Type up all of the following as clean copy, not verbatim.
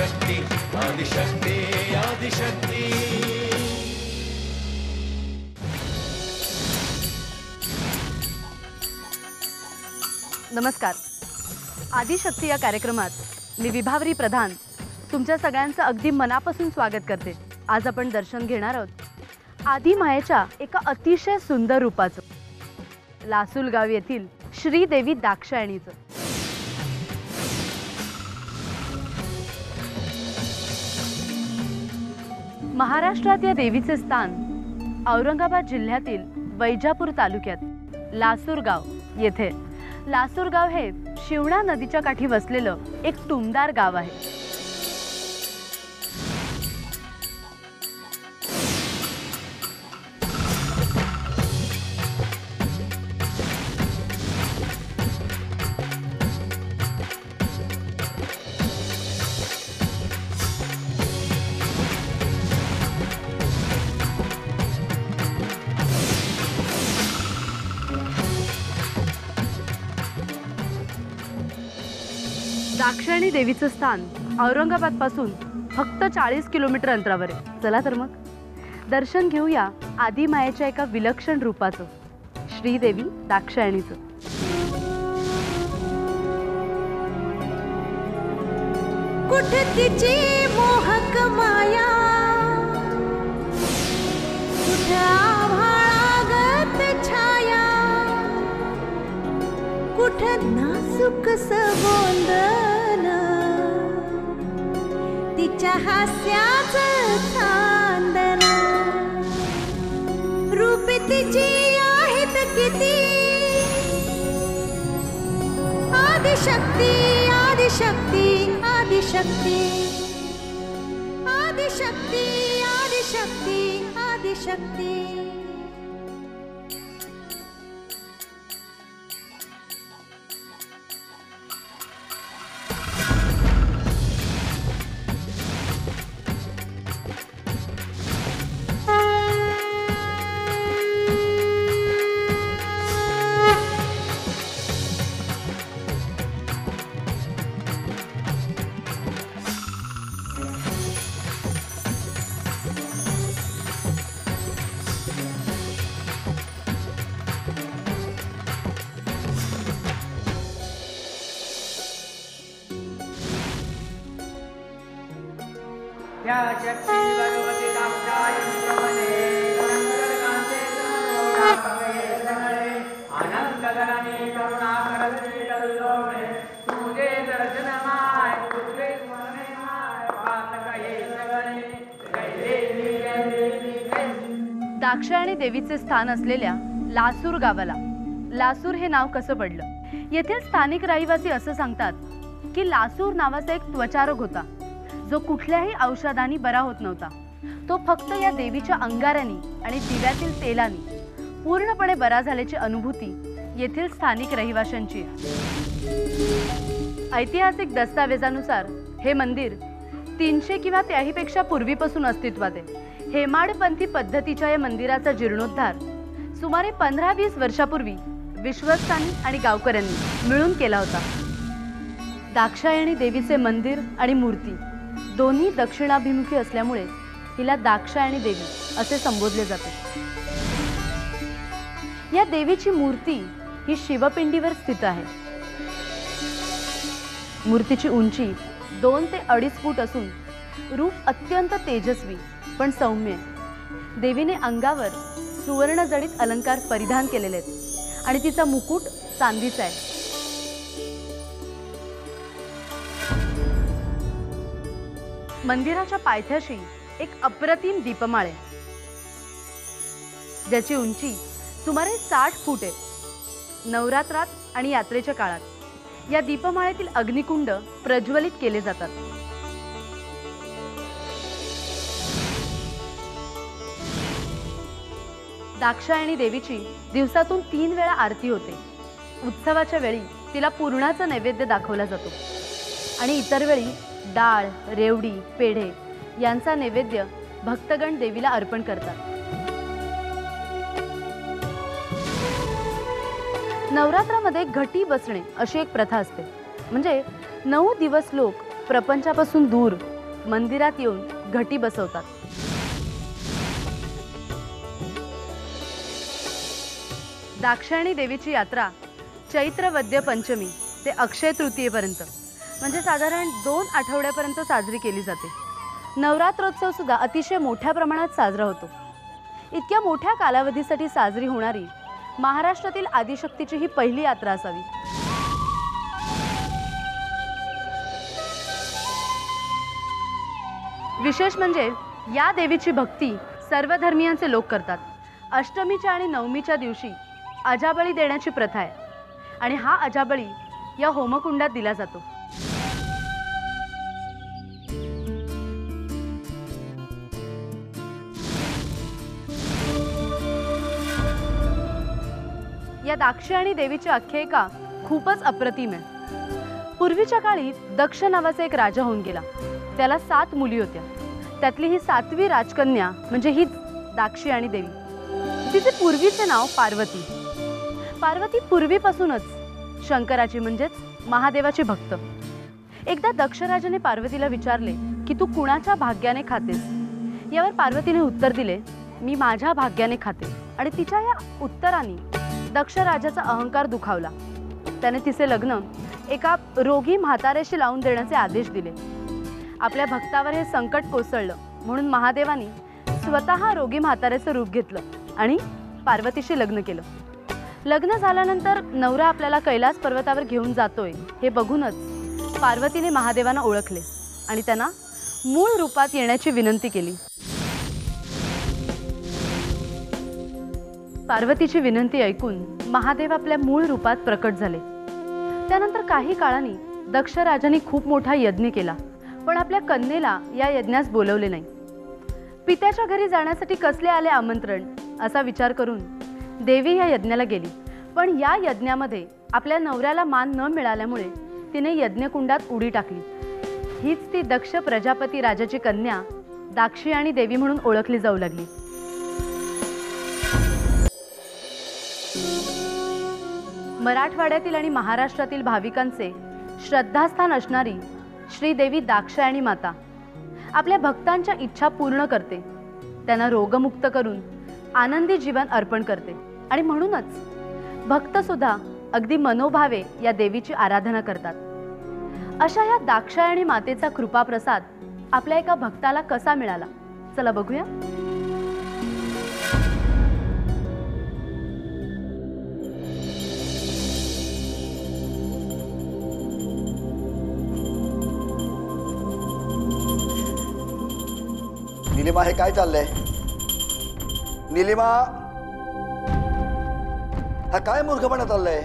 आदिशक्ती आदिशक्ती आदिशक्ती। नमस्कार। आदिशक्ती या कार्यक्रमात मी विभावरी प्रधान तुमच्या सगळ्यांचं अगदी मनापासून स्वागत करते। आज आपण दर्शन घेणार आहोत आदिमायेच्या एका अतिशय सुंदर रूपाचं, लासूलगाव येथील श्रीदेवी दाक्षायणीचं। महाराष्ट्रात या देवीचे स्थान औरंगाबाद जिल्ह्यातील वैजापूर तालुक्यात लासूरगाव येथे। लासूरगाव हे शिवणा नदीच्या काठी वसलेलं एक टुमदार गाव आहे। दाक्षायणी देवीचं स्थान औरंगाबाद पासून फक्त 40 किलोमीटर अंतरावर आहे। चला तर मग दर्शन घेऊया आदिमायेच्या एका विलक्षण रूपाचं, श्रीदेवी दाक्षायणीचं। कुठे तिची मोहक माया, कुठे आभाळागत छाया, कुठे नाजुक बोंदन, तिच्या हास्याचं चांदन, रूप तिची आहेत किती, आदिशक्ती आदिशक्ती आदिशक्ती आदिशक्ती आदिशक्ती आदिशक्ती। दाक्षायणी देवीचे स्थान असलेल्या लासूर गावाला लासूर हे नाव कसं पडलं? येथील स्थानिक रहिवासी असं सांगतात की लासूर नावाचा एक त्वचारोग होता जो कुठल्याही औषधांनी बरा होत नव्हता। तो फक्त या देवीच्या अंगारांनी आणि दिव्यातील तेलाने पूर्णपणे बरा झाल्याची अनुभूती येथील स्थानिक रहिवाशांची आहे। ऐतिहासिक दस्तावेजानुसार हे मंदिर 300 किंवा त्याहीपेक्षा पूर्वीपासून अस्तित्वात आहे। हेमाडपंथी पद्धतीच्या या मंदिराचा जीर्णोद्धार सुमारे 15-20 वर्षापूर्वी विश्वस्तांनी आणि गावकऱ्यांनी मिळून केला होता। दाक्षायणी देवीचे मंदिर आणि मूर्ती दोन्ही दक्षिणाभिमुखी असल्यामुळे हिला दाक्षायणी देवी असे संबोधले जाते। या देवीची मूर्ती ही शिवपिंडीवर स्थित आहे। मूर्तीची उंची 2 ते 2.5 फूट असून रूप अत्यंत तेजस्वी पण सौम्य। देवीने अंगावर सुवर्ण जडित अलंकार परिधान केलेले आहेत आणि तिचा मुकुट चांदीचा आहे। मंदिराच्या पायथ्याशी एक अप्रतिम दीपमाळ आहे ज्याची उंची सुमारे 60 फूट आहे। नवरात्रात आणि यात्रेच्या काळात या दीपमाळेतील अग्निकुंड प्रज्वलित केले जातात। दाक्षायणी देवीची दिवसातून 3 वेळा आरती होते। उत्सवाच्या वेळी तिला पुरणाचा नैवेद्य दाखवला जातो आणि इतर वेळी डाळ, रेवडी, पेढे यांचा नैवेद्य भक्तगण देवीला अर्पण करतात। नवरात्रामध्ये घटी बसणे अशी एक प्रथा असते। म्हणजे 9 दिवस लोक प्रपंचापासून दूर मंदिरात येऊन घटी बसवतात. दाक्षायणी देवीची यात्रा चैत्र वद्य पंचमी ते अक्षय तृतीयेपर्यंत म्हणजे साधारण 2 आठवड्यापर्यंत साजरी केली जाते. नवरात्रोत्सव सुद्धा अतिशय मोठ्या प्रमाणात साजरा होतो. इतक्या मोठ्या कालावधीसाठी साजरी होणारी महाराष्ट्रातील आदिशक्तीची ही पहिली यात्रा असावी. विशेष म्हणजे या देवीची भक्ती सर्व धर्मियांचे लोक करतात. अष्टमीच्या आणि नवमीच्या दिवशी अजाबळी देण्याची प्रथा आहे आणि हा अजाबळी या होमकुंडात दिला जातो. या दाक्षायणी देवीची आख्यायिका खूपच अप्रतिम आहे. पूर्वीच्या काळी दक्ष नावाचा एक राजा होऊन गेला. त्याला 7 मुली होत्या. त्यातली ही 7वी राजकन्या म्हणजे ही दाक्षायणी देवी. तिचे पूर्वीचे नाव पार्वती. पार्वती पूर्वीपासूनच शंकराची म्हणजेच महादेवाची भक्त. एकदा दक्षराजाने पार्वतीला विचारले की तू कुणाच्या भाग्याने खातेस. यावर पार्वतीने उत्तर दिले, मी माझ्या भाग्याने खाते. आणि तिच्या या उत्तराने दक्षराजाचा अहंकार दुखावला. त्याने तिचे लग्न एका रोगी म्हाताऱ्याशी लावून देण्याचे आदेश दिले. आपल्या भक्तावर हे संकट कोसळलं म्हणून महादेवानी स्वतः रोगी म्हाताऱ्याचं रूप घेतलं आणि पार्वतीशी लग्न केलं. लग्न झाल्यानंतर नवरा आपल्याला कैलास पर्वतावर घेऊन जातोय हे बघूनच पार्वतीने महादेवांना ओळखले आणि त्यांना मूळ रूपात येण्याची विनंती केली. पार्वतीची विनंती ऐकून महादेव आपल्या मूळ रूपात प्रकट झाले. त्यानंतर काही काळाने दक्ष राजाने खूप मोठा यज्ञ केला, पण आपल्या कन्येला या यज्ञास बोलवले नाही. पित्याच्या घरी जाण्यासाठी कसले आले आमंत्रण असा विचार करून देवी या यज्ञाला गेली. पण या यज्ञामध्ये आपल्या नवऱ्याला मान न मिळाल्यामुळे तिने यज्ञकुंडात उडी टाकली. हीच ती दक्ष प्रजापती राजाची कन्या दाक्षायणी देवी म्हणून ओळखली जाऊ लागली. मराठवाड्यातील आणि महाराष्ट्रातील भाविकांचे श्रद्धास्थान असणारी श्रीदेवी दाक्षायणी माता आपल्या भक्तांच्या इच्छा पूर्ण करते. त्यांना रोगमुक्त करून आनंदी जीवन अर्पण करते आणि म्हणूनच भक्त सुद्धा अगदी मनोभावे या देवीची आराधना करतात. अशा या दाक्षायणी मातेचा कृपाप्रसाद आपल्या एका भक्ताला कसा मिळाला, चला बघूया. नीलिमा, हे काय चाललंय? नीलिमा, हा काय मूर्खपणा चाललंय?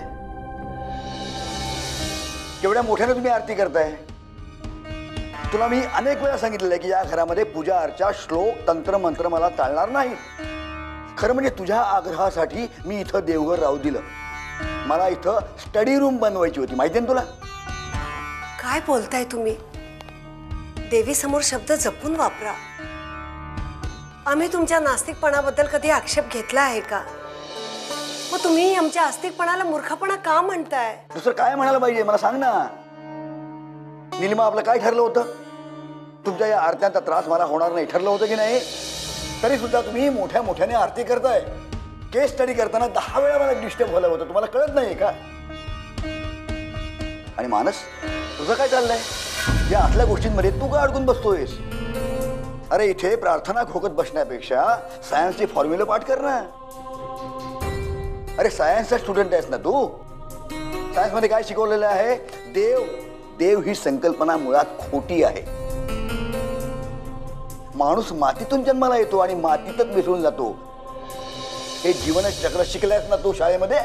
केवढ्या मोठ्याने तुम्ही आरती करताय. तुला मी अनेक वेळा सांगितलेलं की या घरामध्ये पूजा अर्चा श्लोक तंत्र मंत्र मला चालणार नाही. खरं म्हणजे तुझ्या आग्रहासाठी मी इथं देवघर राहू दिलं. मला इथं स्टडी रूम बनवायची होती, माहिती आहे तुला? काय बोलताय तुम्ही? देवी समोर शब्द जपून वापरा. आम्ही तुमच्या नास्तिकपणाबद्दल कधी आक्षेप घेतला आहे का? मग तुम्ही आमच्या आस्तिकपणाला मूर्खपणा का म्हणताय? दुसरं काय म्हणायला पाहिजे मला सांग ना. नीलिमा, आपलं काय ठरलं होतं? तुमच्या या आरत्यांचा त्रास मला होणार नाही ठरलं होतं की नाही? तरी सुद्धा तुम्ही मोठ्या मोठ्याने आरती करताय. केस स्टडी करताना 10 वेळा मला डिस्टर्ब व्हायला होतं. तुम्हाला कळत नाही का? आणि मानस, तुझं काय चाललंय? या असल्या गोष्टींमध्ये तू का अडकून बसतोयस? अरे इथे प्रार्थना खोकत बसण्यापेक्षा सायन्सचे फॉर्म्युले पाठ कर ना. अरे सायन्सचा स्टुडंट आहेस ना तू. सायन्स मध्ये काय शिकवलेलं आहे? देव ही संकल्पना मुळात खोटी आहे. माणूस मातीतून जन्माला येतो आणि मातीतच मिसळून जातो. हे जीवन चक्र शिकलायस ना तू शाळेमध्ये.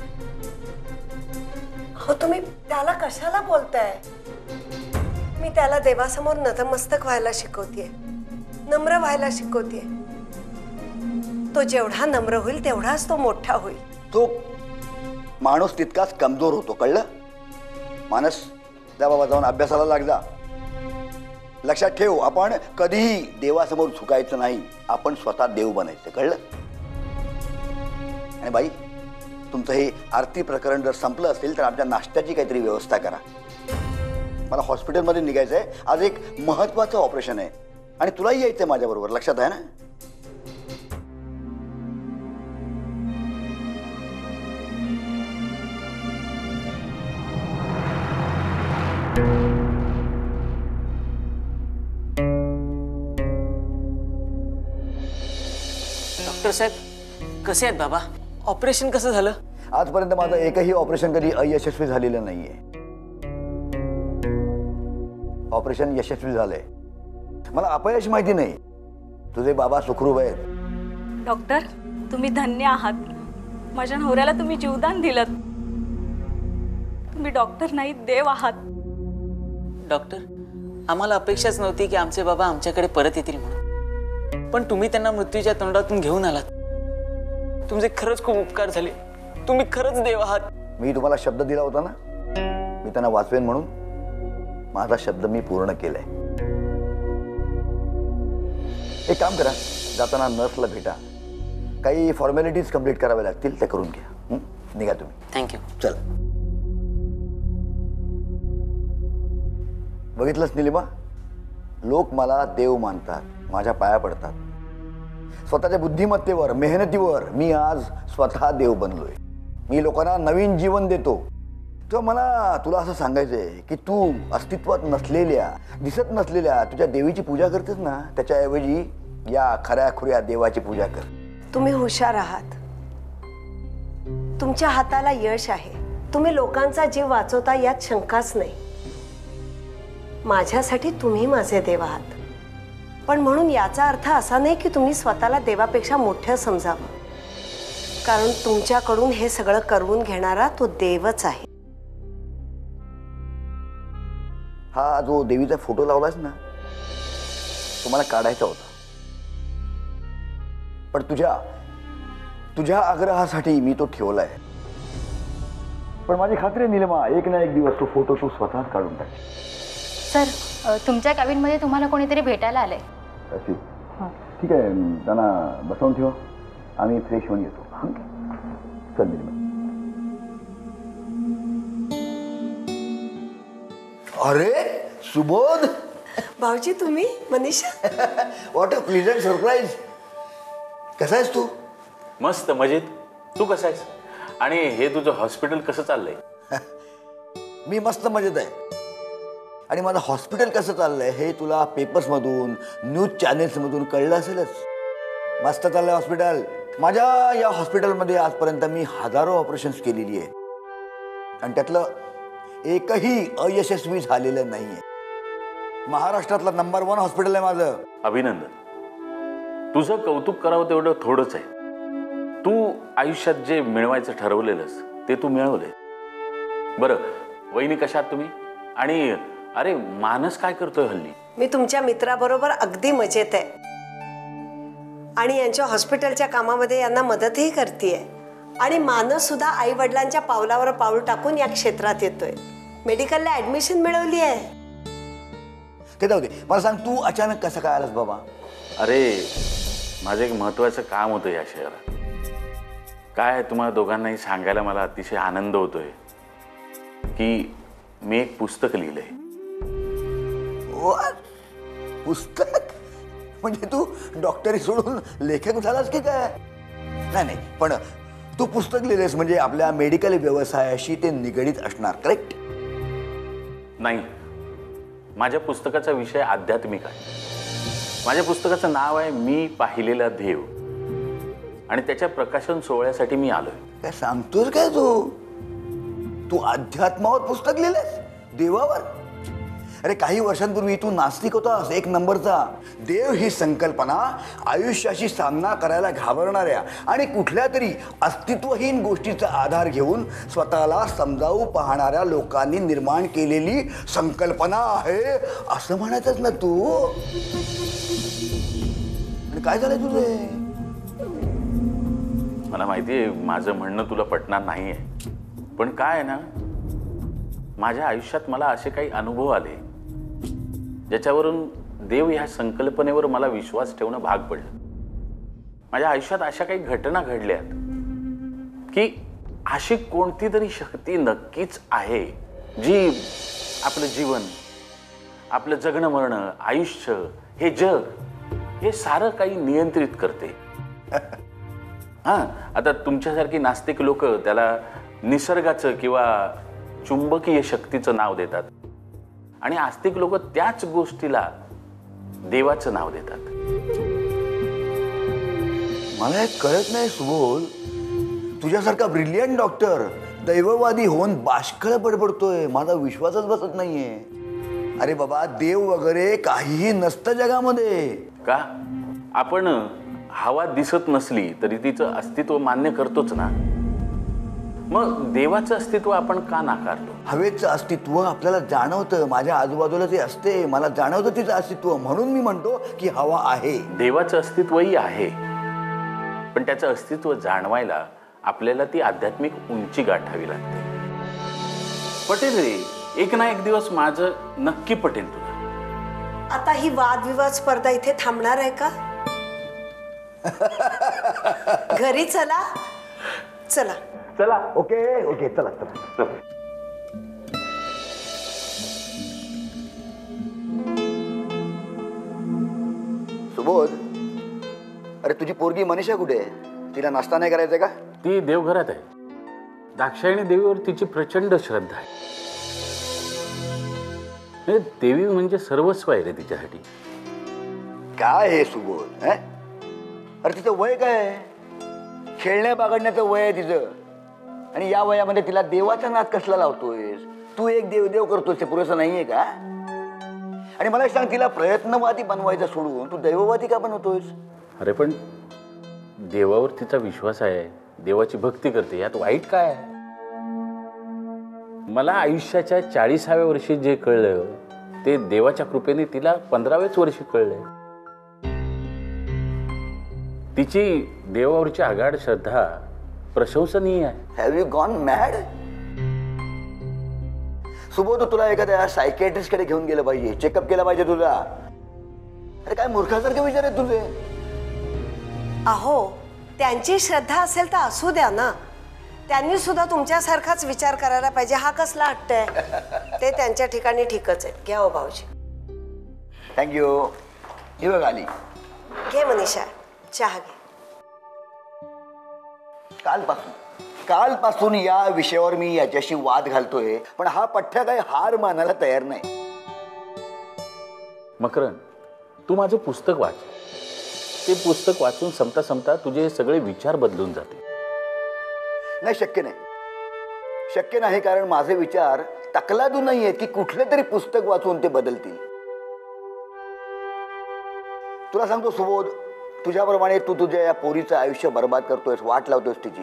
हो, तुम्ही त्याला कशाला बोलताय? मी त्याला देवासमोर नतमस्तक व्हायला शिकवतेय, नम्र व्हायला शिकवतेय. तो जेवढा नम्र होईल तेवढाच तो मोठा होईल. तो माणूस तितकाच कमजोर होतो, कळलं? मानस, जा बाबा, जाऊन अभ्यासाला लाग जा. लक्षात ठेव, आपण कधीही देवासमोर झुकायचं नाही. आपण स्वतः देव बनायचं, कळलं? आणि बाई, तुमचं हे आरती प्रकरण जर संपलं असेल तर आमच्या नाश्त्याची काहीतरी व्यवस्था करा. मला हॉस्पिटलमध्ये निघायचं आहे. आज एक महत्वाचं ऑपरेशन आहे आणि तुलाही यायचं आहे माझ्याबरोबर. लक्षात आहे ना? डॉक्टर साहेब कसे आहेत बाबा? ऑपरेशन कसं झालं? आजपर्यंत माझं एकही ऑपरेशन कधी अयशस्वी झालेलं नाहीये. ऑपरेशन यशस्वी झालंय. मला अपयश माहिती नाही. तुझे बाबा सुखरूप आहेत. डॉक्टर, तुम्ही धन्य आहात. माझ्या नवऱ्याला तुम्ही जीवदान दिलं. तुम्ही डॉक्टर नाही, देव आहात. डॉक्टर, आम्हाला अपेक्षाच नव्हती की आमचे बाबा आमच्याकडे परत येतील म्हणून, पण तुम्ही त्यांना मृत्यूच्या तोंडातून घेऊन आलात. तुमचे खरंच खूप उपकार झाले. तुम्ही खरंच देव आहात. मी तुम्हाला शब्द दिला होता ना, मी त्यांना वाचवेन म्हणून. माझा शब्द मी पूर्ण केलाय. एक काम करा, जाताना नर्सला भेटा. काही फॉर्मॅलिटीज कंप्लीट कराव्या लागतील, ते करून घ्या. निघा तुम्ही. थँक्यू. चल. बघितलंस निलिमा, लोक मला देव मानतात, माझ्या पाया पडतात. स्वतःच्या बुद्धिमत्तेवर, मेहनतीवर मी आज स्वतः देव बनलोय. मी लोकांना नवीन जीवन देतो. तेव्हा मला तुला असं सांगायचंय की तू अस्तित्वात नसलेल्या, दिसत नसलेल्या तुझ्या देवीची पूजा करतेस ना, त्याच्याऐवजी या खऱ्याखुऱ्या देवाची पूजा कर. तुम्ही हुशार आहात. तुमच्या हाताला यश आहे. तुम्ही लोकांचा जीव वाचवता यात शंकाच नाही. माझ्यासाठी तुम्ही माझे देव आहात. पण म्हणून याचा अर्थ असा नाही की तुम्ही स्वतःला देवापेक्षा मोठं समजावं, कारण तुमच्याकडून हे सगळं करवून घेणारा तो देवच आहे. हा जो देवीचा फोटो लावलास ना, तो मला काढायचा होता. पण तुझ्या आग्रहासाठी मी तो ठेवलाय. पण माझी खात्री आहे निलिमा, एक ना एक दिवस तो फोटो तू स्वतःच काढून टाक. सर, तुमच्या कॅबिनमध्ये तुम्हाला कोणीतरी भेटायला आलंय. अशी ठीक आहे, त्यांना बसवून ठेवा. आम्ही फ्रेश होऊन येतो. चल निलिमा. अरे सुबोध, भाऊजी तुम्ही? Manisha, what a pleasant surprise. कसा आहेस तू? मस्त मजेत. तू कसा आहेस? आणि हे तुझं हॉस्पिटल कसं चाललंय? मी मस्त मजेत आहे. आणि माझं हॉस्पिटल कसं चाललंय हे तुला पेपर्समधून, न्यूज चॅनेल्समधून कळलं असेलच. मस्त चाललंय हॉस्पिटल. माझ्या या हॉस्पिटलमध्ये आजपर्यंत मी हजारो ऑपरेशन्स केलेली आहे आणि त्यातलं एकही अयशस्वी झालेलं नाहीये. महाराष्ट्रातलं नंबर 1 हॉस्पिटल आहे माझं. अभिनंदन. तुझं कौतुक करावं तेवढं थोडंच आहे. तू आयुष्यात जे मिळवायचं ठरवलेलंस ते तू मिळवलंय. बरं, वहिनी कशा आहात तुम्ही? आणि अरे मानस काय करतोय हल्ली? मी तुमच्या मित्राबरोबर अगदी मजेत आहे आणि यांच्या हॉस्पिटलच्या कामामध्ये यांना मदतही करतेय. आणि मानस सुद्धा आई वडिलांच्या पावलावर पाऊल टाकून या क्षेत्रात येतोय. मेडिकलला ऍडमिशन मिळवली आहे. ते जाऊ दे, मला सांग, तू अचानक कसं काय आलास बाबा? अरे माझं एक महत्वाचं काम होतं या शहरात. काय तुम्हाला दोघांनाही सांगायला मला अतिशय आनंद होतोय की मी एक पुस्तक लिहिलंय. पुस्तक? म्हणजे तू डॉक्टरी सोडून लेखक झालास की काय? नाही, पण तू पुस्तक लिहिलेस म्हणजे आपल्या मेडिकल व्यवसायाशी ते निगडीत असणार, करेक्ट? नाही, माझ्या पुस्तकाचा विषय आध्यात्मिक आहे. माझ्या पुस्तकाचं नाव आहे मी पाहिलेला देव आणि त्याच्या प्रकाशन सोहळ्यासाठी मी आलोय. काय सांगतोस काय तू अध्यात्मावर पुस्तक लिहिलंस? देवावर? अरे काही वर्षांपूर्वी तू नास्तिक होतास, एक नंबरचा. देव ही संकल्पना आयुष्याशी सामना करायला घाबरणाऱ्या आणि कुठल्या तरी अस्तित्वहीन गोष्टीचा आधार घेऊन स्वतःला समजावू पाहणाऱ्या लोकांनी निर्माण केलेली संकल्पना आहे असं म्हणायचंच ना तू. आणि काय झालंय तुझे? मला माहिती आहे माझं म्हणणं तुला पटणार नाहीये, पण काय आहे ना, माझ्या आयुष्यात मला असे काही अनुभव आले ज्याच्यावरून देव ह्या संकल्पनेवर मला विश्वास ठेवणं भाग पडलं. माझ्या आयुष्यात अशा काही घटना घडल्यात की अशी कोणती तरी शक्ती नक्कीच आहे जी आपलं जीवन आपलं जगणं मरणं, आयुष्य, हे जग, हे सारं काही नियंत्रित करते. हा, आता तुमच्यासारखी नास्तिक लोक त्याला निसर्गाचं किंवा चुंबकीय शक्तीचं नाव देतात आणि आस्तिक लोक त्याच गोष्टीला देवाचं नाव देतात. मला एक कळत नाही सुबोध, तुझ्यासारखा ब्रिलियंट डॉक्टर दैववादी होऊन बाष्कळ बडबडतोय. माझा विश्वासच बसत नाहीये. अरे बाबा, देव वगैरे काहीही नसतं जगामध्ये. का? आपण हवा दिसत नसली तरी तिचं अस्तित्व मान्य करतोच ना. मग देवाचं अस्तित्व आपण का नाकारतो? हवेचं अस्तित्व आपल्याला जाणवतं. माझ्या आजूबाजूला ते असते, मला जाणवतं तिचं अस्तित्व, म्हणून मी म्हणतो की हवा आहे. देवाचं अस्तित्वही आहे, पण त्याचं अस्तित्व जाणवायला आपल्याला ती आध्यात्मिक उंची गाठावी लागते. पटेल रे, एक ना एक दिवस माझं नक्की पटेल तुला. आता ही वादविवाद स्पर्धा इथे थांबणार आहे का? घरी चला. चला चला. ओके ओके, चला चला. सुबोध, अरे तुझी पोरगी मनीषा कुठे आहे? तिला नाश्ता नाही करायचा का? ती देवघरात आहे. दाक्षायणी देवीवर तिची प्रचंड श्रद्धा आहे. देवी म्हणजे सर्वस्व आहे रे तिच्यासाठी. काय हे सुबोध? अरे तिचं वय काय आहे? खेळण्या बागडण्याचं वय आहे तिचं. आणि या वयामध्ये तिला देवाचा नाद कसला लावतोयस? तू एक देवदेव करतोस, ते पुरेसं नाहीये का? आणि मला सांग, तिला प्रयत्नवादी बनवायचा सोडून तू दैववादी का बनवतोयस? अरे पण देवावर तिचा विश्वास आहे, देवाची भक्ती करते, यात वाईट काय आहे? मला आयुष्याच्या 40व्या वर्षी जे कळलं ते देवाच्या कृपेने तिला 15व्याच वर्षी कळलंय. तिची देवावरची आगाढ श्रद्धा प्रशंसनीय आहे. Have you gone mad? Subodh, तुला एखाद्या सायकियाट्रिस्ट कडे घेऊन गेलं पाहिजे, चेकअप केला पाहिजे तुला. अरे काय मूर्खासारखे विचार आहेत तुझे. अहो, त्यांची श्रद्धा असेल तर असू द्या ना. त्यांनी सुद्धा तुमच्यासारखाच विचार करायला पाहिजे. हा कसला हट्ट आहे? ते त्यांच्या ठिकाणी ठीकच आहे. घ्या हो भाऊजी. थँक्यू. ही बघ आली. घे मनीषा, चहा घे. कालपासून या विषयावर मी याच्याशी वाद घालतोय, पण हा पठ्ठ्या काही हार मानायला तयार नाही. मकरन, तू माझं पुस्तक वाच. ते पुस्तक वाचून संपता संपता तुझे हे सगळे विचार बदलून जाते. नाही, शक्य नाही. शक्य नाही, कारण माझे विचार तकलादू नाही आहेत की कुठलं तरी पुस्तक वाचून ते बदलतील. तुला सांगतो सुबोध, तुझ्याप्रमाणे तू तुझ्या या पोरीचं आयुष्य बर्बाद करतोयस, वाट लावतोयस तिची.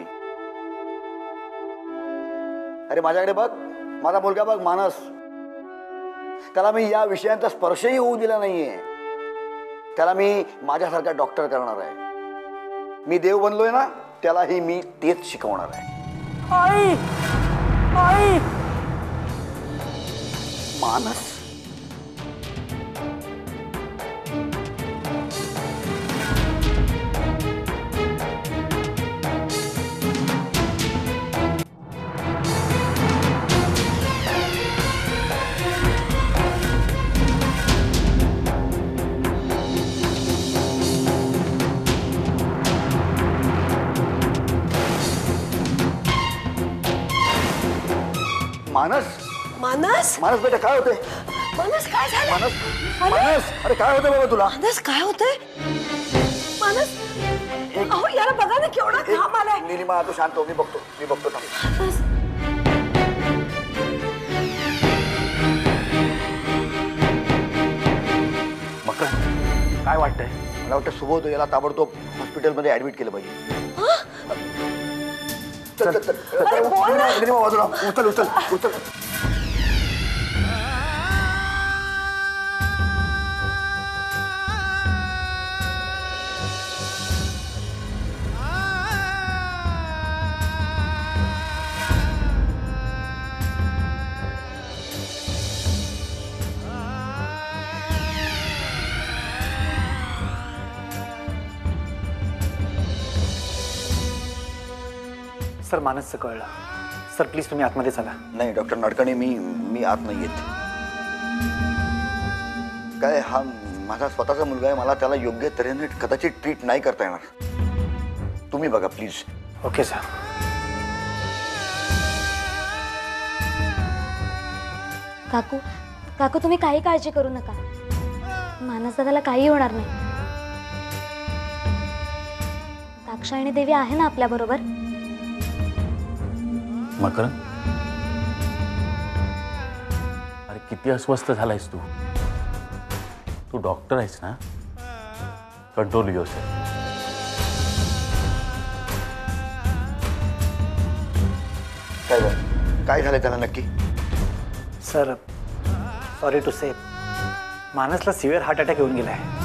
अरे माझ्याकडे बघ, माझा मुलगा बघ, मानस. त्याला मी या विषयांचा स्पर्शही होऊ दिला नाहीये. त्याला मी माझ्यासारखा डॉक्टर करणार आहे. मी देव बनलोय ना, त्यालाही मी तेच शिकवणार आहे. आई आई मानस, मानस, मानस, मानस बेटा, काय होतंय? मानस काय झालं? मानस, मानस, अरे काय होतंय बाबा तुला? मानस काय होतंय? मानस, अहो याला बघा ना, केवढा घाम आलाय. निलिमा, तू शांत हो, मी बघतो थांब. मानस, मकरन, काय वाटतंय? मला वाटतं सुबोध याला ताबडतोब हॉस्पिटलमध्ये ऍडमिट केलं पाहिजे. चल चल चल, निलिमा बाजूला, उचल उचल उचल. सर, मानसचं कळलं. सर प्लीज तुम्ही आतमध्ये चला. नाही डॉक्टर नडकणे, मी आत नाही येत. काय हा माझा स्वतःचा मुलगा आहे, मला त्याला योग्य तऱ्हेने कदाचित ट्रीट नाही करता येणार. तुम्ही बघा प्लीज. Okay sir. काकू काकू तुम्ही काही काळजी करू नका. मानस दादाला काही होणार नाही. दाक्षायणी देवी आहे ना आपल्या बरोबर. मकरंद, अरे किती अस्वस्थ झालायस तू. तू डॉक्टर आहेस ना. Control yourself. काय झालं त्याला नक्की? सर सॉरी टू से, मानसला सिव्हिअर हार्ट अटॅक येऊन गेलाय.